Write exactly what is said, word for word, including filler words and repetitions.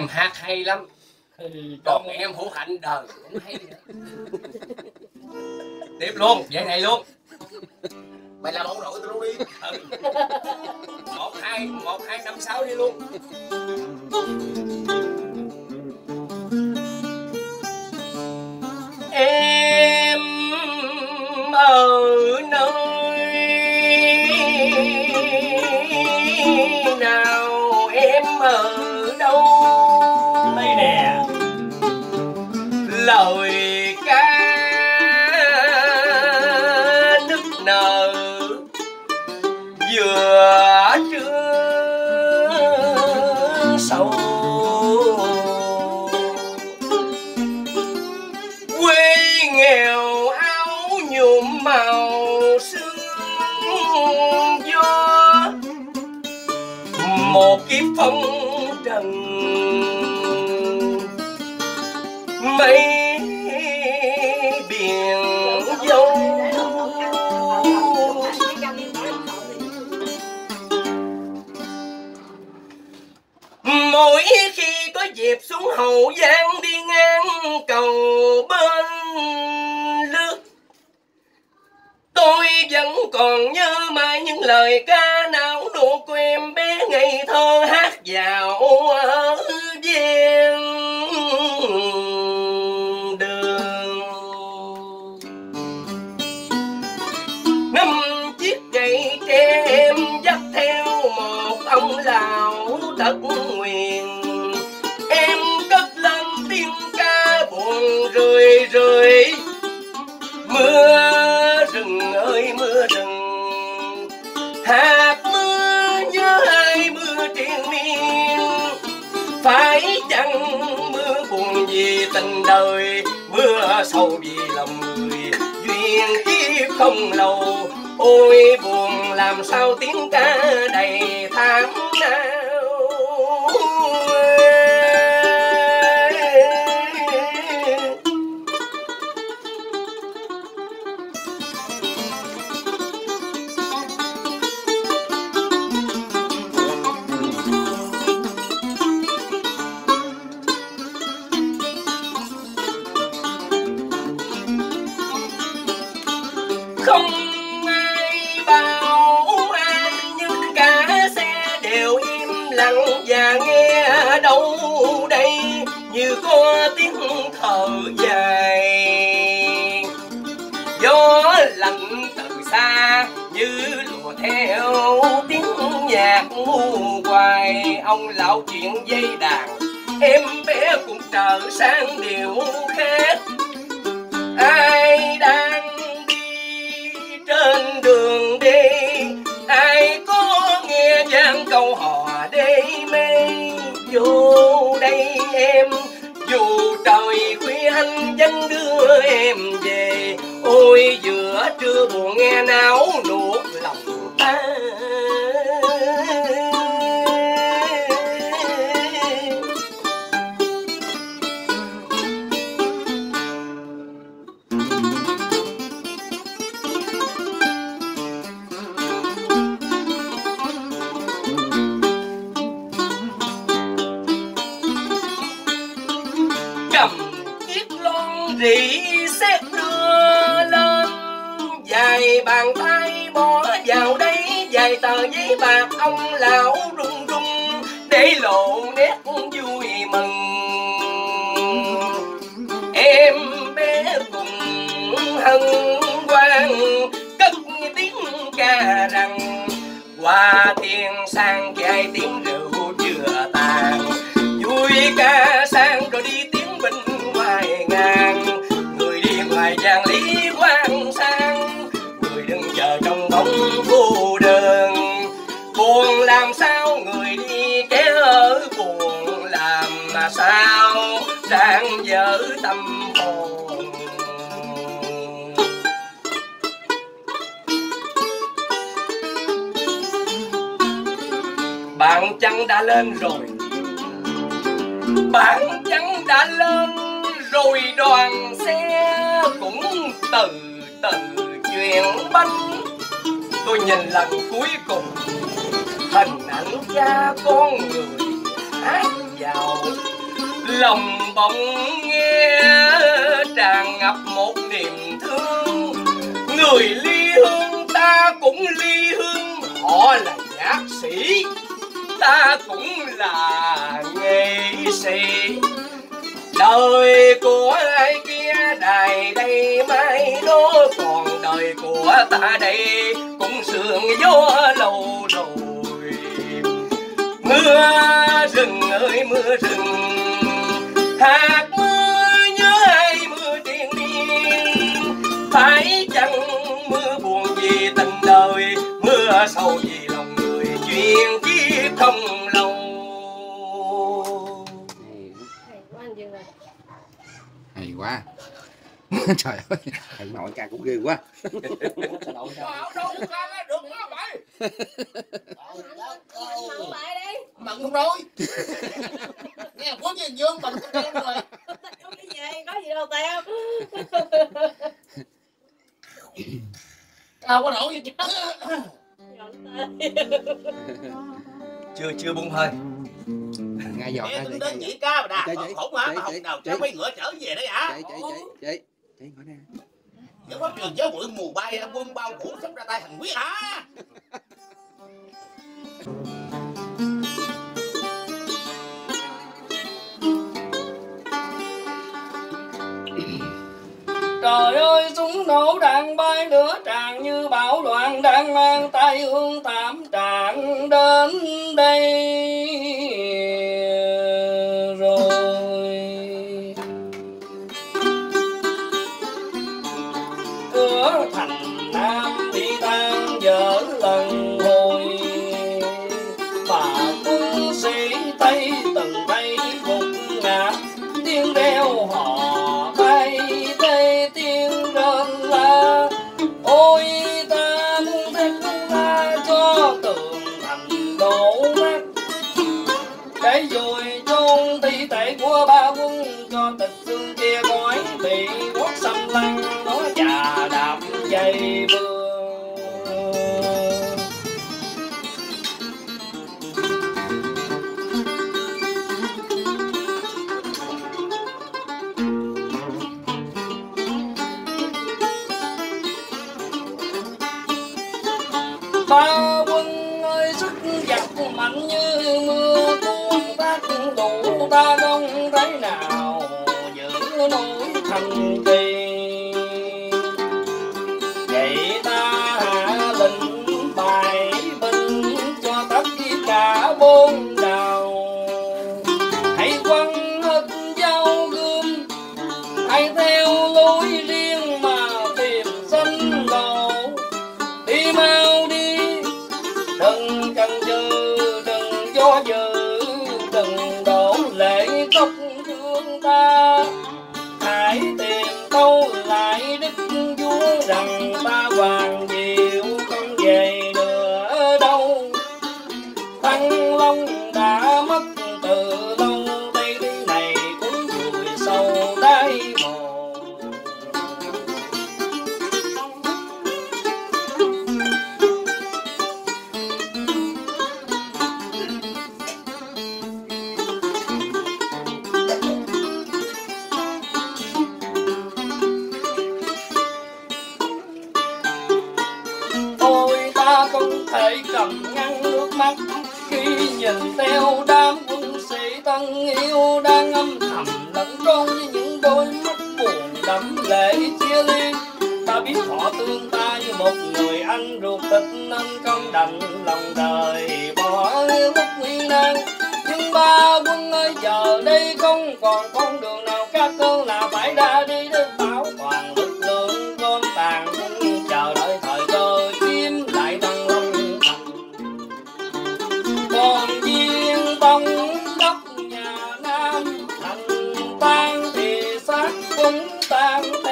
Em hát hay lắm. Còn em Hữu Hạnh đời cũng hay nữa. Tiếp luôn, vậy này luôn. Mày làm ông nội tôi luôn đi. Ừ. Một hai, một hai năm sáu đi luôn. Em ở nơi nào, em ở đâu? Đây nè. Lời ca nức nở vừa trưa sâu. Quê nghèo áo nhuộm màu sương gió, một kiếp phong trần mây biển dâu. Mỗi khi có dịp xuống Hậu Giang đi ngang cầu bên lướt, tôi vẫn còn nhớ mãi những lời ca não nụ của em bé ngây thơ hát vào ở ven đường. Năm chiếc gậy tre em dắt theo một ông lão tật nguyền, em cất lên tiếng ca buồn rười rượi. Mưa rừng ơi mưa rừng, hạt mưa nhớ ai mưa triền miên. Phải chăng mưa buồn vì tình đời, mưa sầu vì lòng người, duyên kiếp không lâu. Ôi buồn làm sao tiếng ca đầy thảm não. Không ai bảo ai nhưng cả xe đều im lặng và nghe đâu đây như có tiếng thở dài. Gió lạnh từ xa như lùa theo tiếng nhạc ngu hoài. Ông lão chuyện dây đàn, em bé cũng trở sang điều khác. Ai đang trên đường đi, ai có nghe vang câu hò đê mê. Vô đây em, dù trời khuya anh vẫn đưa em về. Ôi giữa trưa buồn nghe náo nuốt lòng ta. Cầm chiếc lon rỉ sét đưa lên, vài bàn tay bỏ vào đấy vài tờ giấy bạc. Ông lão run run để lộ nét vui mừng. Em bé cùng hân hoan cất tiếng ca rằng, qua tiền sang chai tiếng rượu chưa tàn. Vui ca sang rồi đi tiếng bình ngoài ngàn. Người đi ngoài vàng lý quan sang, người đừng chờ trong bóng cô đơn. Buồn làm sao người đi kẻ ở buồn làm mà sao đang dở tâm hồn. Bạn trăng đã lên rồi, bạn trắng đã lên rồi, đoàn xe cũng từ từ chuyển bánh. Tôi nhìn lần cuối cùng hình ảnh cha con người hát vào lòng bỗng nghe tràn ngập một niềm thương. Người ly hương ta cũng ly hương, họ là nhạc sĩ ta cũng là nghệ sĩ. Đời của ai kia đài đây mai đó, còn đời của ta đây cũng sương gió lâu rồi. Mưa rừng ơi mưa rừng, hạt mưa nhớ ai mưa triền miên. Phải chăng mưa buồn vì tình đời, mưa sầu vì lòng người, chuyện chi không lâu. Hay quá. Trời ơi, thầy nội ca cũng ghê quá. Mận không rồi. Nghe có gì dương mận không treo rồi. Không đi về, có gì đâu teo. Tao có nổi gì chứ. Chưa chưa buông hơi. Ngay giọt Nghe ra tính để đến chỉ ca mà đà. Chị, chị, Khổ quá chị, mà học chị, nào chị. cho mấy ngựa trở về đấy hả? Chị, chị, chị, chị, chị ngồi nè. Nếu có trường giáo bụi mù bay quân bao phủ sống ra tay hành quyết hả? Trời ơi súng nổ đạn bay lửa tràn như bão loạn, đang mang tai ương thảm trạng đến đây rồi. Cửa thành Nam bị tan vỡ lần hồi, mà quân sĩ Tây từng thấy gục ngã, tiếng reo hò bay tê tiếng rên la. Ôi ta muốn thét la cho tường thành đổ nát, để rồi chôn thi thể của ba quân, cho tịch xương kia gói bị quất xâm lăng, nó chà đạp dây vương. Ba quân ơi sức giặc mạnh như mưa cuồng tác đủ, ta không thấy nào giữ nổi thành trì. Vậy ta hạ lệnh bài binh cho tất cả bốn đào, hãy quăng hết dao gươm, hãy theo lối riêng mà tìm sinh lộ. Đi mau đi, đừng chần chừ, đừng do dự, đừng đổ lệ khóc thương ta. Hãy tìm câu lại đức vua rằng ta hoàng diệu không về nữa đâu. Thăng Long đã mất từ lâu, đây đi này cũng vùi sâu đáy hồ. Ôi ta không thể cầm ngăn nước mắt khi nhìn theo đám quân sĩ thân yêu đang âm thầm lẫn trốn với những đôi mắt buồn đẫm lệ chia ly. Ta biết họ thương ta như một người anh ruột thịt nên không đành lòng đời bỏ lúc nguy nan. Nhưng ba quân ơi giờ đây không còn con đường nào khác hơn là phải ra đi để bảo toàn lực lượng gom tàn quân chờ đợi thời cơ chiếm lại Thăng Long thành. Còn viên tông đốc nhà Nam thành tan thì xác cũng tan.